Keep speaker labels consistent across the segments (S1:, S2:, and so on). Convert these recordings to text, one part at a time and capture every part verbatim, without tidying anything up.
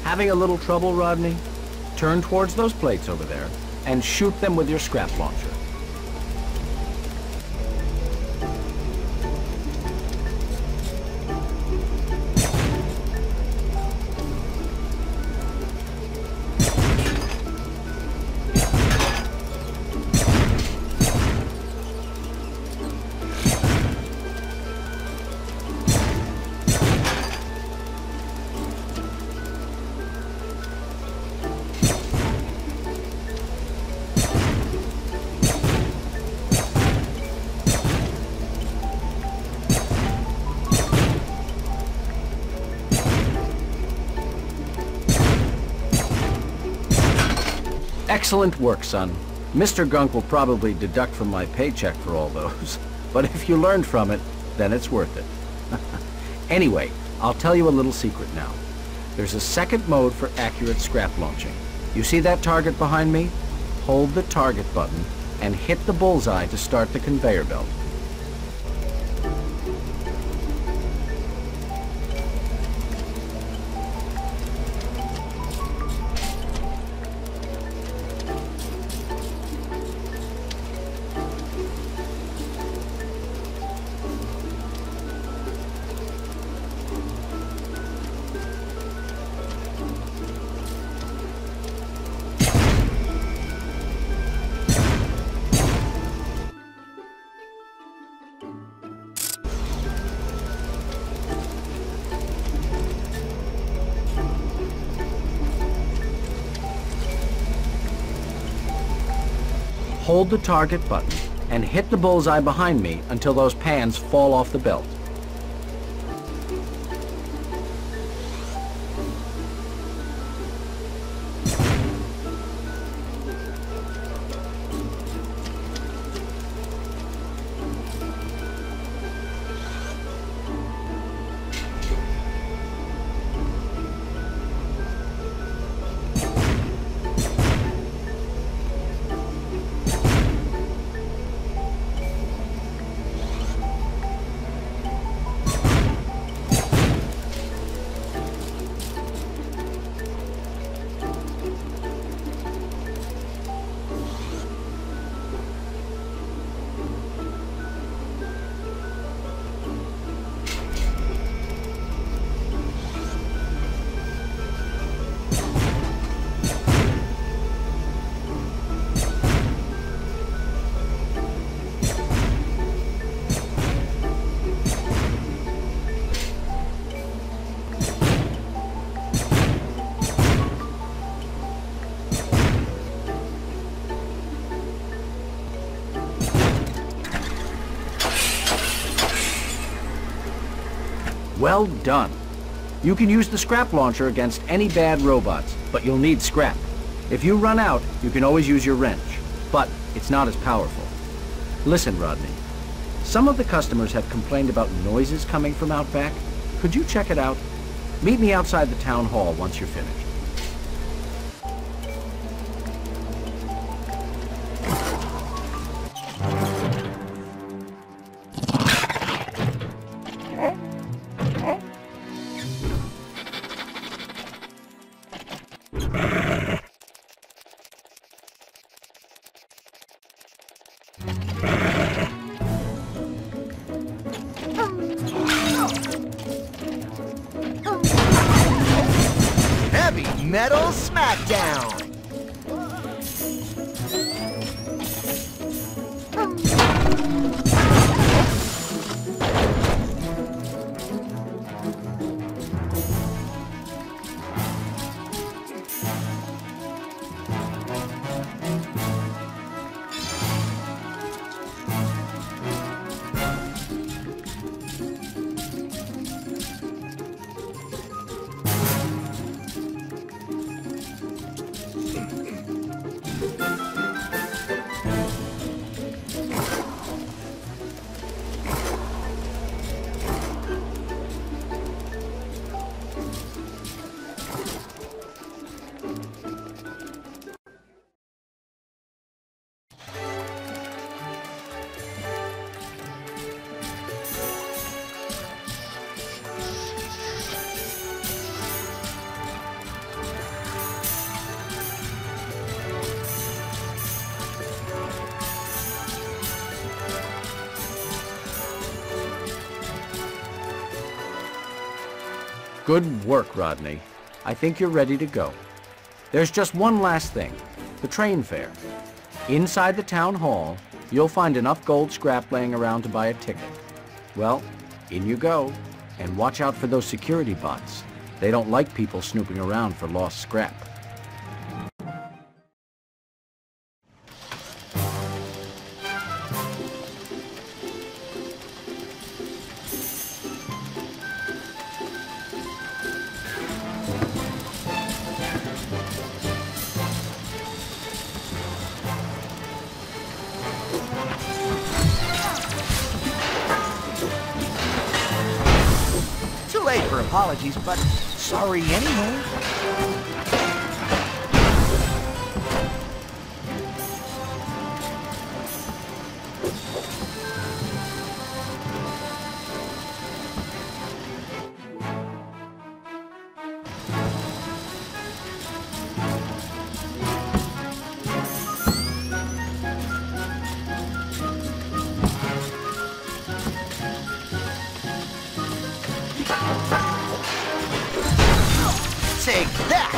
S1: Having a little trouble, Rodney? Turn towards those plates over there and shoot them with your scrap launcher. Excellent work, son. Mister Gunk will probably deduct from my paycheck for all those. But if you learned from it, then it's worth it. Anyway, I'll tell you a little secret now. There's a second mode for accurate scrap launching. You see that target behind me? Hold the target button and hit the bullseye to start the conveyor belt. Hold the target button and hit the bullseye behind me until those pans fall off the belt. Well done. You can use the scrap launcher against any bad robots, but you'll need scrap. If you run out, you can always use your wrench, but it's not as powerful. Listen, Rodney. Some of the customers have complained about noises coming from out back. Could you check it out? Meet me outside the town hall once you're finished.
S2: Heavy Metal Smackdown!
S1: Good work, Rodney. I think you're ready to go. There's just one last thing, the train fare. Inside the town hall, you'll find enough gold scrap laying around to buy a ticket. Well, in you go, and watch out for those security bots. They don't like people snooping around for lost scrap.
S2: Too late for apologies, but sorry anyway. Take that!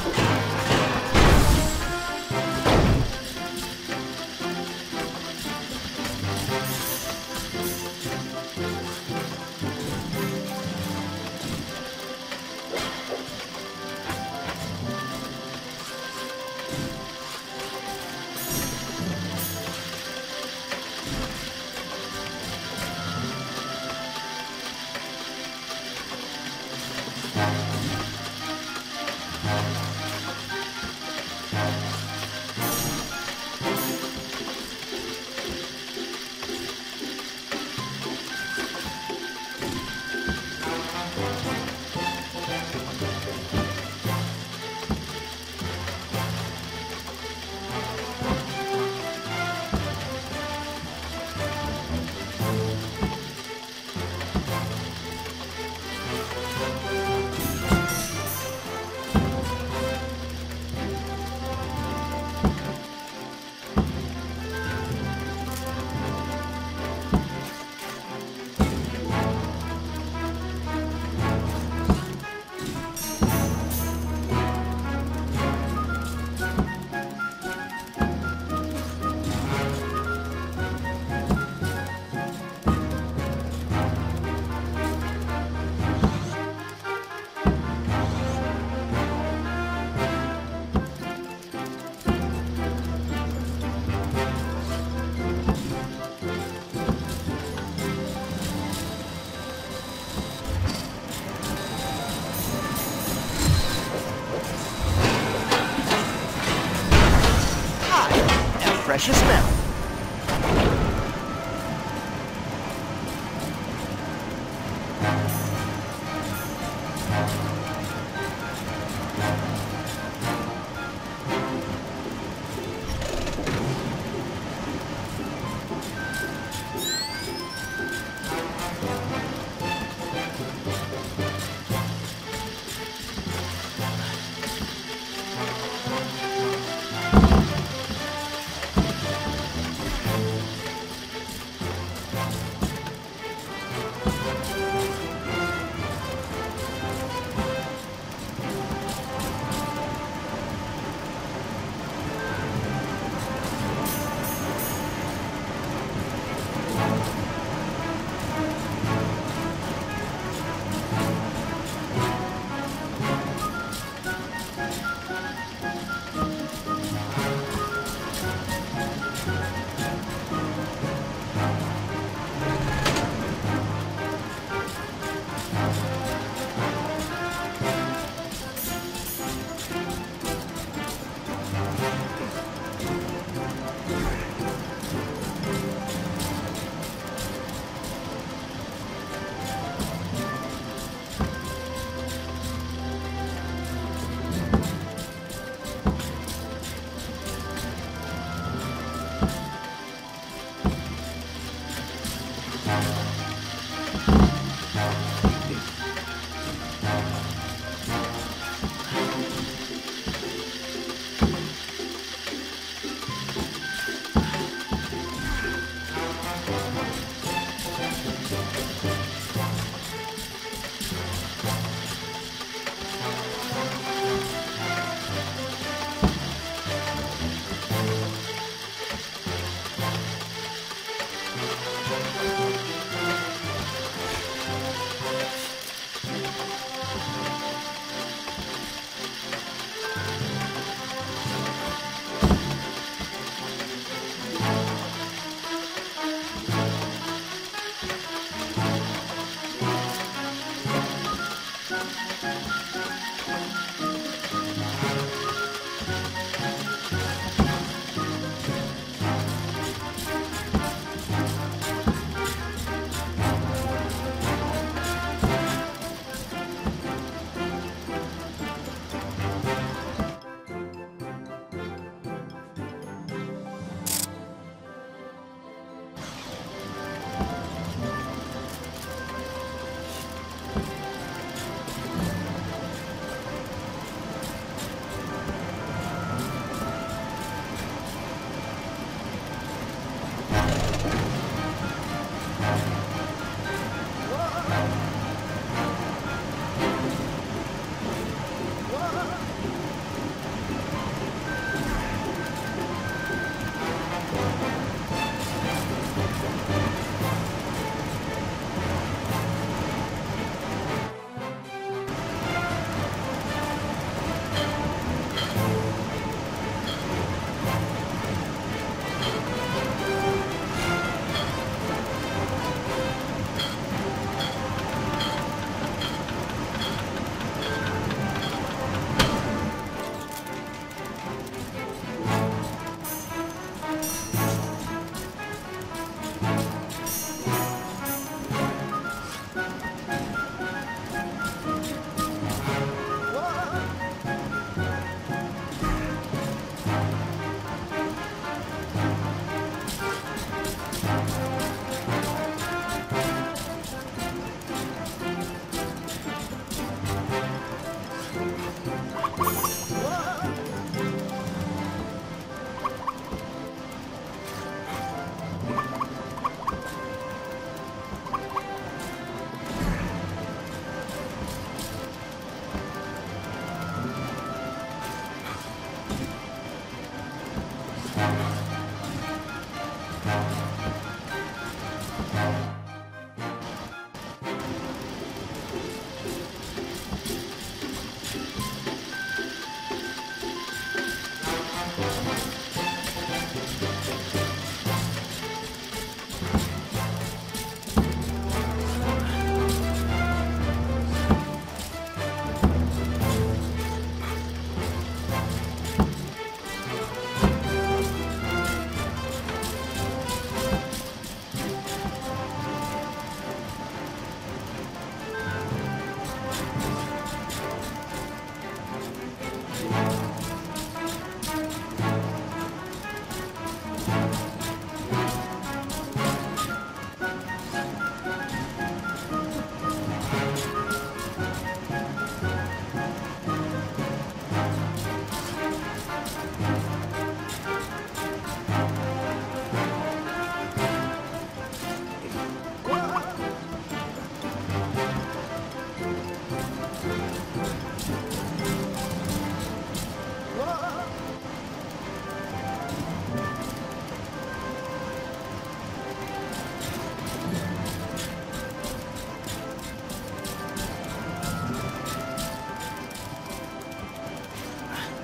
S2: Precious metal.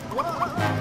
S3: What?